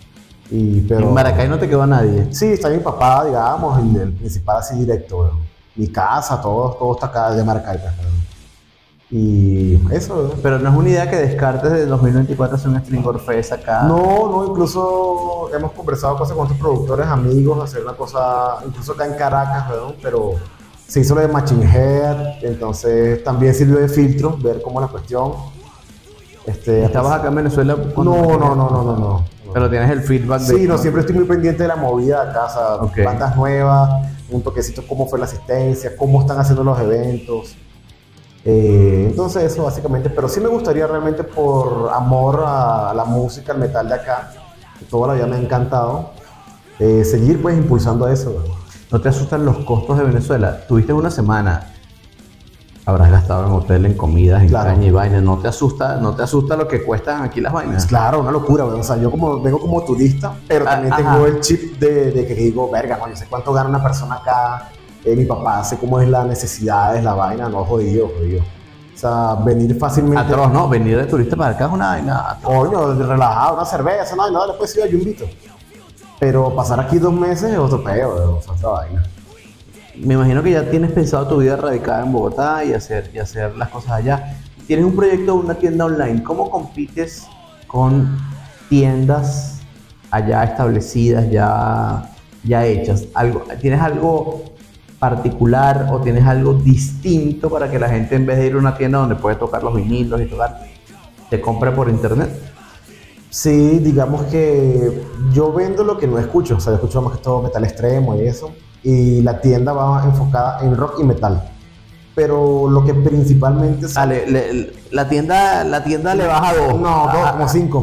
pero en Maracay no te quedó nadie. Sí, está mi papá, digamos, el principal así directo, mi casa, todo está acá de Maracaibo. Y eso. Pero no es una idea que descartes de 2024 hacer un Stringor Fest acá. No, incluso hemos conversado cosas con otros productores, amigos, hacer una cosa, incluso acá en Caracas, ¿verdad? Pero se hizo lo de Machine Head, entonces también sirvió de filtro, ver cómo la cuestión. ¿Estabas acá en Venezuela? No. Pero tienes el feedback de... Sí, no, siempre estoy muy pendiente de la movida de acá, o sea, Okay. bandas nuevas, un toquecito, cómo fue la asistencia, cómo están haciendo los eventos. Entonces eso básicamente, pero sí me gustaría realmente por amor a la música, al metal de acá, que toda la vida me ha encantado, seguir pues impulsando eso, ¿verdad? ¿No te asustan los costos de Venezuela? Tuviste una semana, habrás gastado en hotel, en comidas, en Claro. caña y vaina. ¿No te asusta lo que cuestan aquí las vainas? Pues claro, una locura, ¿verdad? O sea, yo como vengo como turista, pero también Ajá. tengo el chip de que digo, verga, no, yo sé cuánto gana una persona acá, mi papá sé cómo es la necesidad, es la vaina, no, jodido. O sea, venir fácilmente. Atroz, ¿no? Venir de turista para acá es una vaina atroz. Coño, relajado, una cerveza, no, nada, después sí, yo invito. Pero pasar aquí 2 meses es otro peo, o sea, otra vaina. Me imagino que ya tienes pensado tu vida radicada en Bogotá y hacer las cosas allá. Tienes un proyecto, una tienda online. ¿Cómo compites con tiendas allá establecidas, ya hechas? ¿Tienes algo particular o tienes algo distinto para que la gente, en vez de ir a una tienda donde puede tocar los vinilos y tocar, te compre por internet? Sí, digamos que yo vendo lo que no escucho, o sea, yo escucho más que todo metal extremo y eso, y la tienda va enfocada en rock y metal. Pero lo que principalmente La tienda le baja 2. No, 2, como 5.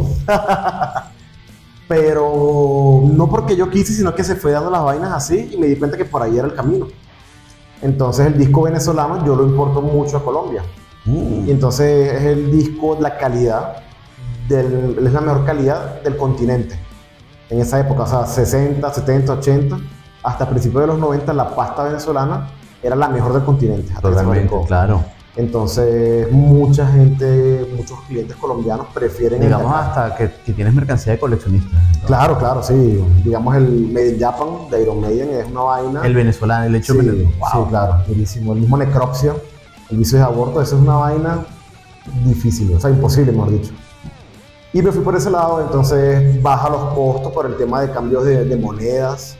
Pero no porque yo quise, sino que se fue dando las vainas así y me di cuenta que por ahí era el camino. Entonces el disco venezolano yo lo importo mucho a Colombia. Y entonces es el disco, la calidad, es la mejor calidad del continente. En esa época, o sea, 60, 70, 80, hasta principios de los 90, la pasta venezolana era la mejor del continente. hasta que se Totalmente, fabricó. claro. Entonces, mucha gente, muchos clientes colombianos prefieren... Digamos hasta que tienes mercancía de coleccionistas, ¿no? Claro, sí. Digamos el Made in Japan de Iron Maiden es una vaina... El venezolano, el hecho Sí, venezolano. sí, claro, durísimo. El mismo Necropsia, el vicio de aborto, eso es una vaina difícil, o sea, imposible, mejor dicho. Y me fui por ese lado, entonces baja los costos por el tema de cambios de monedas.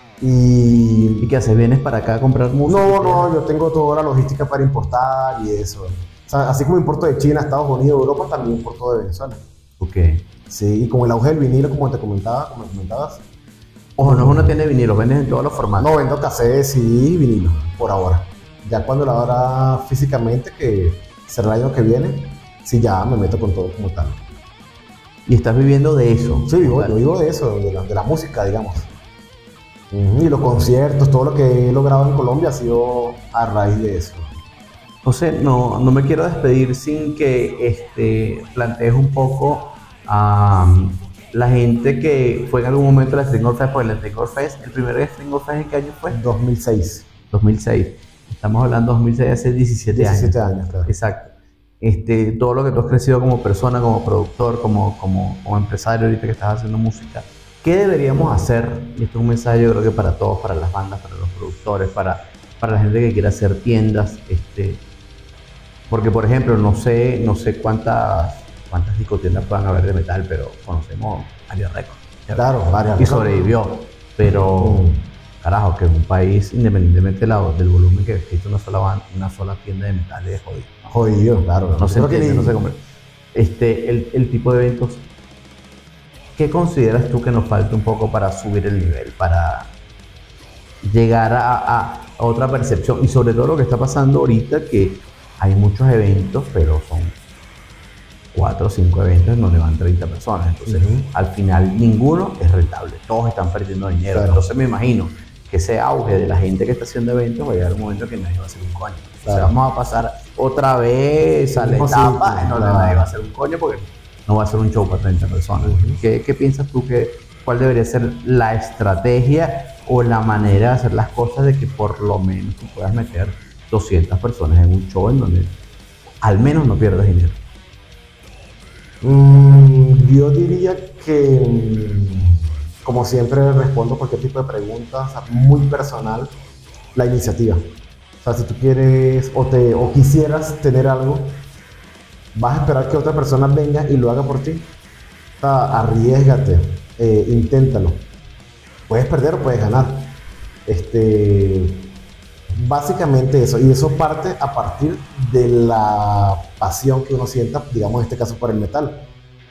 ¿Y qué haces? ¿Vienes para acá a comprar música? No, yo tengo toda la logística para importar y eso. O sea, así como importo de China, Estados Unidos, Europa, también importo de Venezuela. Ok. Sí, y con el auge del vinilo, como comentabas. Ojo, no es una tienda de vinilo, vendes en todos los formatos. No, vendo cassette, CD y vinilo, por ahora. Ya cuando la hora físicamente, que será el año que viene, sí ya me meto con todo como tal. Y estás viviendo de eso. Sí, yo vivo de eso, de la música, digamos. Y los conciertos, todo lo que he logrado en Colombia ha sido a raíz de eso. José, no me quiero despedir sin que plantees un poco a la gente que fue en algún momento la Stringor Fest, porque la Stringor Fest, el primer Stringor Fest, ¿en qué año fue? 2006. 2006. Estamos hablando de 2006, hace 17 años. 17 años, claro. Exacto. Todo lo que tú has crecido como persona, como productor, como empresario, ahorita que estás haciendo música, ¿qué deberíamos hacer? Y esto es un mensaje, yo creo que para todos, para las bandas, para los productores, para la gente que quiera hacer tiendas, porque por ejemplo, no sé cuántas discotiendas puedan haber de metal, pero conocemos Aria Records. Claro, varias. Y sobrevivió, pero carajo, que un país, independientemente del volumen que existe, una sola tienda de metal es jodido. Jodido, claro. No se entiende, no se comprende. El tipo de eventos, ¿qué consideras tú que nos falta un poco para subir el nivel, para llegar a otra percepción? Y sobre todo lo que está pasando ahorita, que hay muchos eventos, pero son 4 o 5 eventos en donde van 30 personas. Entonces, al final, ninguno es rentable. Todos están perdiendo dinero. Claro. Entonces, me imagino que ese auge de la gente que está haciendo eventos va a llegar un momento que nadie va a hacer un coño. Claro. O sea, vamos a pasar otra vez a la etapa en donde nadie va a hacer un coño porque no va a ser un show para 30 personas. ¿Qué piensas tú cuál debería ser la estrategia o la manera de hacer las cosas de que por lo menos tú puedas meter 200 personas en un show en donde al menos no pierdas dinero? Yo diría que, como siempre respondo cualquier tipo de preguntas, muy personal, la iniciativa. O sea, si tú quieres o quisieras tener algo, vas a esperar que otra persona venga y lo haga por ti. O sea, arriésgate, inténtalo. Puedes perder o puedes ganar. Básicamente eso, y eso parte a partir de la pasión que uno sienta, digamos en este caso por el metal.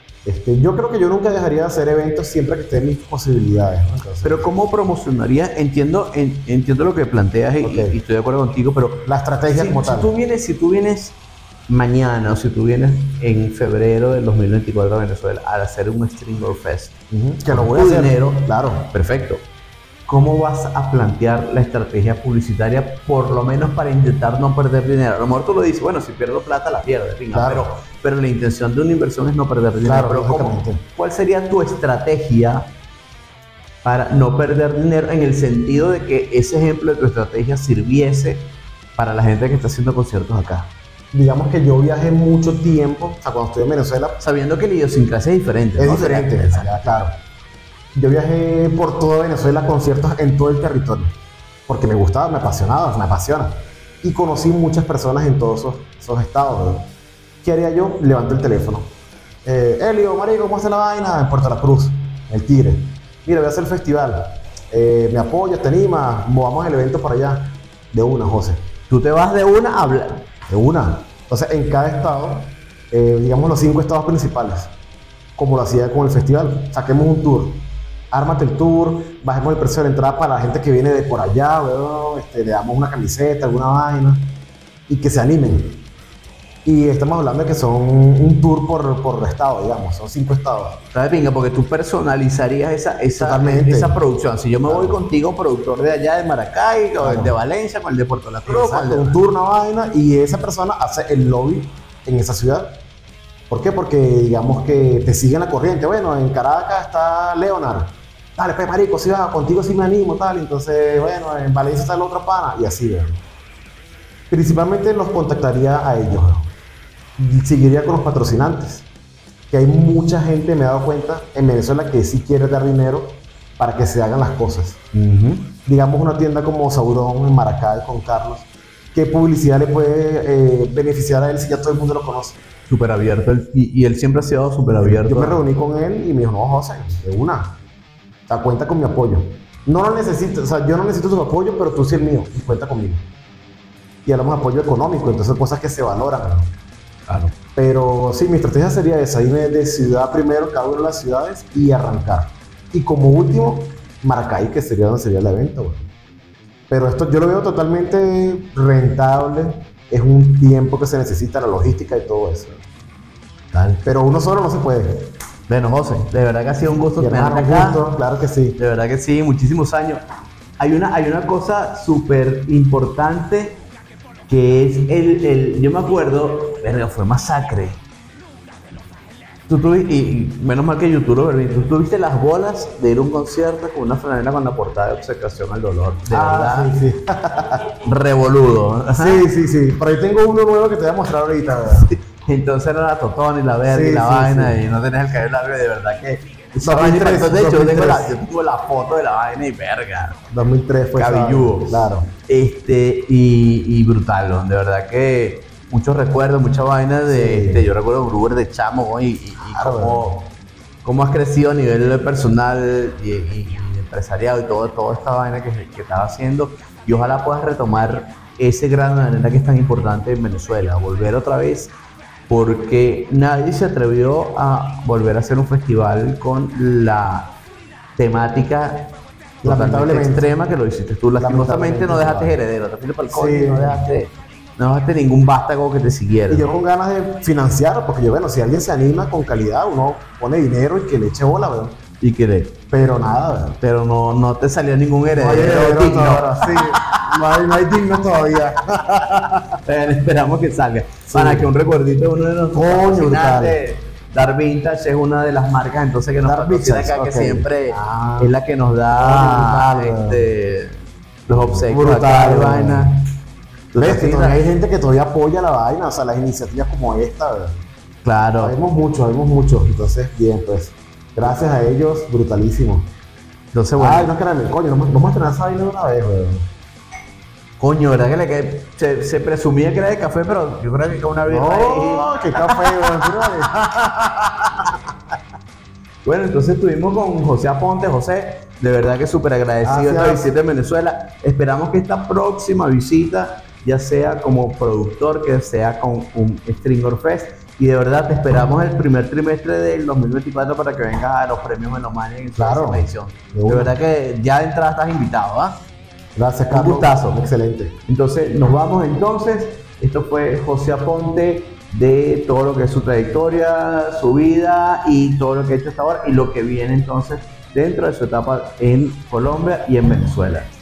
Yo creo que yo nunca dejaría de hacer eventos siempre que esté en mis posibilidades, ¿no? Entonces, Pero ¿cómo promocionaría? Entiendo lo que planteas y estoy de acuerdo contigo, pero la estrategia como tal. Si tú vienes mañana o si tú vienes en febrero del 2024 a Venezuela a hacer un Stringer Fest, que lo voy a hacer, dinero, claro. Perfecto. ¿Cómo vas a plantear la estrategia publicitaria, por lo menos para intentar no perder dinero? A lo mejor tú lo dices, bueno, si pierdo plata la pierdo, claro. pero la intención de una inversión es no perder dinero. Claro, pero ¿cuál sería tu estrategia para no perder dinero en el sentido de que ese ejemplo de tu estrategia sirviese para la gente que está haciendo conciertos acá? Digamos que yo viajé mucho tiempo, o sea, cuando estuve en Venezuela, sabiendo que la idiosincrasia es diferente. Es diferente, claro. Yo viajé por toda Venezuela a conciertos en todo el territorio, porque me gustaba, me apasionaba, me apasiona. Y conocí muchas personas en todos esos estados, ¿verdad? ¿Qué haría yo? Levanto el teléfono. Elio, marico, ¿cómo está la vaina? En Puerto La Cruz, El Tigre. Mira, voy a hacer el festival. ¿Me apoyas? ¿Te animas? Movamos el evento para allá. De una, José. Tú te vas de una a hablar. De una. Entonces, en cada estado, digamos los 5 estados principales, como lo hacía con el festival, saquemos un tour. Ármate el tour, bajemos el precio de la entrada para la gente que viene de por allá, le damos una camiseta, alguna vaina, y que se animen. Y estamos hablando de que son un tour por estado, digamos, son 5 estados. ¿Sabes, pinga? Porque tú personalizarías esa producción. Si yo me voy contigo, productor de allá de Maracay, o el de Valencia, con el de Puerto La Cruz, un tour, una vaina, y esa persona hace el lobby en esa ciudad. ¿Por qué? Porque digamos que te siguen la corriente. Bueno, en Caracas está Leonard. Dale, pues marico, si va, contigo sí me animo, tal. Entonces, bueno, en Valencia está el otro pana, y así, ¿verdad? Principalmente los contactaría a ellos, ¿verdad? Seguiría con los patrocinantes, que hay mucha gente, me he dado cuenta, en Venezuela que sí quiere dar dinero para que se hagan las cosas. Digamos una tienda como Sauron en Maracay con Carlos, ¿qué publicidad le puede beneficiar a él si ya todo el mundo lo conoce? Súper abierto, y él siempre ha sido súper abierto. Yo me reuní con él y me dijo, no, José, de una, o sea, cuenta con mi apoyo. No lo necesito, o sea, yo no necesito tu apoyo, pero tú sí el mío, y cuenta conmigo. Y hablamos de apoyo económico, entonces cosas que se valoran, ¿no? Claro. Pero sí, mi estrategia sería esa, irme de ciudad primero, cada una de las ciudades, y arrancar. Y como último, Maracay, que sería donde sería el evento, güey. Pero esto yo lo veo totalmente rentable, es un tiempo que se necesita, la logística y todo eso. Tal. Pero uno solo no se puede. Bueno, José, de verdad que ha sido un gusto tenerte acá. Claro que sí. De verdad que sí, muchísimos años. Hay una cosa súper importante que es yo me acuerdo, verga, fue Masacre. Y menos mal que YouTube lo permite. Tú tuviste las bolas de ir a un concierto con una franela con la portada de Obsecación al Dolor. De verdad. Sí. Revoludo. Sí. Por ahí tengo uno nuevo que te voy a mostrar ahorita, ¿verdad? Sí. Entonces era la totona y la verga y la vaina, y no tenías el cabello largo, y de verdad que... 2003, de hecho, yo tengo la foto de la vaina y verga. 2003 fue cabilludo. Claro. Y brutal, ¿no? De verdad que muchos recuerdos, mucha vaina de yo recuerdo Gruber de chamo y cómo has crecido a nivel personal y empresariado y toda esta vaina que estás haciendo, y ojalá puedas retomar ese grano de arena que es tan importante en Venezuela, volver otra vez, porque nadie se atrevió a volver a hacer un festival con la temática lamentablemente extrema que lo hiciste tú. Lastimosamente no dejaste heredero, te fuiste para el coño, no dejaste ningún vástago que te siguiera. Y yo con ganas de financiar, porque yo, bueno, si alguien se anima con calidad, uno pone dinero y que le eche bola, ¿verdad? Y que pero nada, ¿verdad? Pero no te salió ningún heredero. No hay digno todavía. Esperamos que salga. Para que un recuerdito de uno de los patrocinantes. Dark Vintage es una de las marcas entonces que nos patrocina acá, que siempre es la que nos da los obsequios acá de vaina. Hay gente que todavía apoya la vaina, o sea, las iniciativas como esta, ¿verdad? Claro. Sabemos mucho, entonces bien, pues gracias a ellos, brutalísimo. Entonces, bueno. No, caramba, coño, no me estrenar esa vaina de una vez, weón. Coño, ¿verdad que se presumía que era de café, pero yo creo que con una birra ahí. No, qué café, bro. Bueno, entonces estuvimos con José Aponte. José, de verdad que súper agradecido de esta visita en Venezuela. Esperamos que esta próxima visita, ya sea como productor, que sea con un Stringer Fest. Y de verdad te esperamos el primer trimestre del 2024 para que vengas a los premios Melomania en su Claro, edición. De verdad que ya de entrada estás invitado, ¿ah? Gracias, Carlos. Un gustazo. Excelente. Entonces, nos vamos entonces. Esto fue José Aponte, de todo lo que es su trayectoria, su vida y todo lo que ha hecho hasta ahora y lo que viene entonces dentro de su etapa en Colombia y en Venezuela.